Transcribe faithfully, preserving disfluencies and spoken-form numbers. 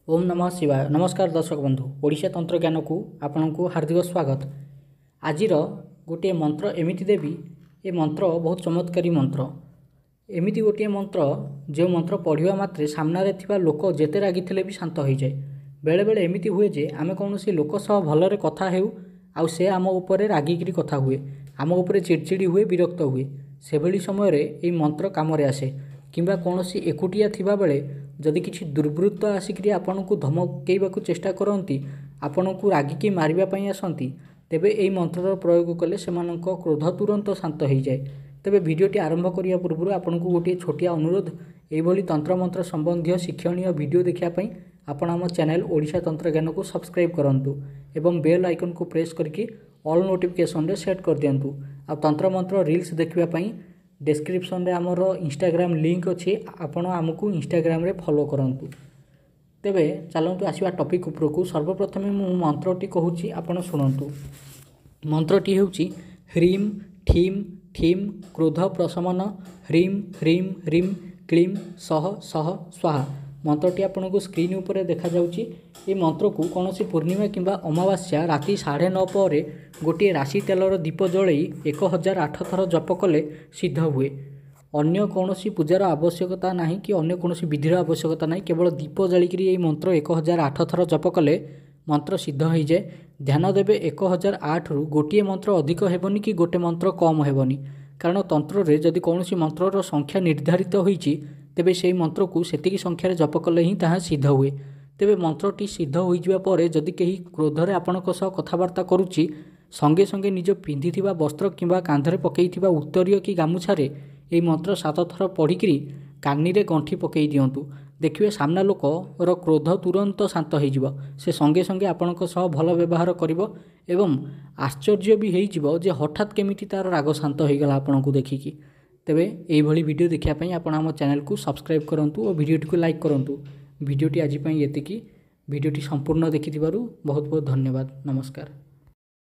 ओम नमः शिवाय। नमस्कार दर्शक बंधु, ओडिशा तंत्र ज्ञान को आपण को हार्दिक स्वागत। आज गोटे मंत्र एमिति देवी, ए मंत्र बहुत चमत्कारी मंत्र। एमिति गोटे मंत्र जो मंत्र पढ़िया मात्रे सामने थिबा लोक जेते रागी थिले भी शांत हो जाए। बेले बेले एमिति हुए जे आमे कौनसी लोक सह भलरे कथा हेउ आउ से आम उपरे रागिकी कथा हुए, आम उपरे चिड़चिड़ी हुए, विरक्त हुए। से भली समय रे ए मंत्र काम रे आसे। किंबा कौनसी एकुटिया थिबा बेले जदि किसी दुर्वृत्त आसिक आपन को धमकेवा चेष्टा करती, आपण को रागिकी मारिबा आसती, तेबे यही मंत्र प्रयोग कले से क्रोध तुरंत शांत हो जाए। तेबे वीडियोटी आरंभ करने पूर्व आपन को गोटे छोटिया अनुरोध, यही तंत्र मंत्र संबंधी शिक्षणीय वीडियो देखापी आपण आम चैनल ओडिशा तंत्र ज्ञान को सब्सक्राइब करूँ एवं बेल आइकन को प्रेस करके ऑल नोटिफिकेशन रे सेट कर दिंतु। आ तंत्र मंत्र रील्स देखापी डिस्क्रिप्शन रे आमर इंस्टाग्राम लिंक अच्छी, आपण आमको इंस्टाग्राम रे फॉलो करंतु। तेबे चलतु आसवा टॉपिक उपरकू। सर्वप्रथमे मु मंत्रटी कहूँ, आपण शुणु। मंत्रटी होउची ह्रीम ठीम ठीम क्रोध प्रशमन ह्रीम ह्रीम ह्रीम क्लीम सह सह स्वाहा। मंत्रटी आपन को स्क्रीन उपर देखा जाउची। ए मंत्र को कौन सी पूर्णिमा किंबा अमावास्या राति साढ़े नौ पर गोटे राशि तेलर दीप जलई एक हजार आठ थर जप कले सिद्ध हुए। अन्य कौन सी पूजार आवश्यकता नहीं कि अन्य कौन सी विधिर आवश्यकता नहीं, केवल दीप जालिकी ये मंत्र एक हजार आठ थर जप कले मंत्र सिद्ध हो जाए। ध्यान देवे एक हजार आठ रु गोटे मंत्र अधिक हेबनी कि गोटे मंत्र कम हेबनी, कारण तंत्र रे जदि कौन सी मंत्रर संख्या निर्धारित होईची तेबे से मंत्र को सेतिकी संख्यार जप कले ही ताहा सिद्ध हुए। तेबे मंत्रटी सिद्ध हो जावा पर जदि केही क्रोधरे आपणक सह कथबार्ता करुची, संगे संगे निज पिंधिथिबा वस्त्र किंबा कांधरे पकईथिबा उत्तरीय कि गामुछारे एही मंत्र सात थर पढ़िकी कानी रे गंठी पकई दियंतु। देखिए सामना लोकर क्रोध तुरंत शांत हो, से संगे संगे आपणक सह भल व्यवहार करिवो एवं आश्चर्य भी हो जे हठात केमिति तार राग शांत हो गला आपन को देखिकी। तेबे एही भली वीडियो देखिया पई आपण आम चैनल को सब्सक्राइब करंतु और वीडियोटी को लाइक करंतु। वीडियोटी आज पई एतिकी। वीडियोटी संपूर्ण देखिथिबारु बहुत बहुत धन्यवाद। नमस्कार।